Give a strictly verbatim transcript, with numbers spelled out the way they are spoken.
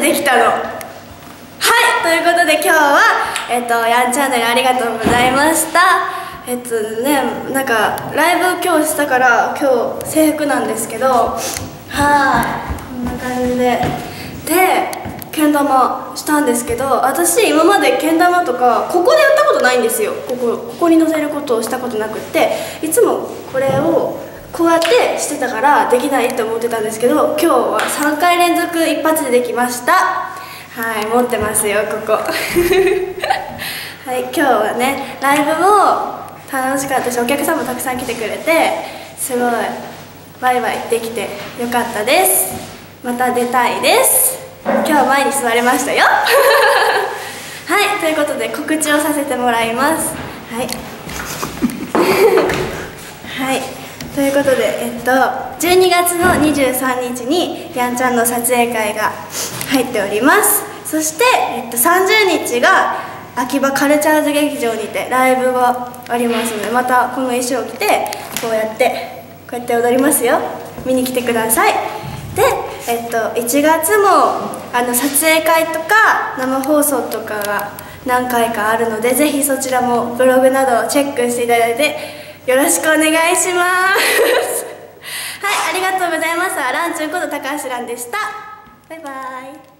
できたの。はい、ということで今日は、えっと、やんチャンネルありがとうございました。えっとね、なんかライブ今日したから今日制服なんですけど、はい、こんな感じででけん玉したんですけど、私今までけん玉とかここでやったことないんですよ。ここここに乗せることをしたことなくって、いつもこれをこうやってしてたからできないって思ってたんですけど、今日はさんかい連続一発でできました。はい、持ってますよここはい、今日はねライブも楽しかったし、お客さんもたくさん来てくれてすごいバイバイできてよかったです。また出たいです。今日は前に座れましたよはい、ということで告知をさせてもらいます。はいはいということで、えっと、じゅうにがつのにじゅうさんにちにやんちゃんの撮影会が入っております。そして、えっと、さんじゅうにちが秋葉カルチャーズ劇場にてライブがありますので、またこの衣装を着てこうやってこうやって踊りますよ。見に来てください。で、えっと、いちがつもあの撮影会とか生放送とかが何回かあるので、ぜひそちらもブログなどをチェックしていただいてよろしくお願いしますはい、ありがとうございます。ランチュンこと高橋蘭でした。バイバイ。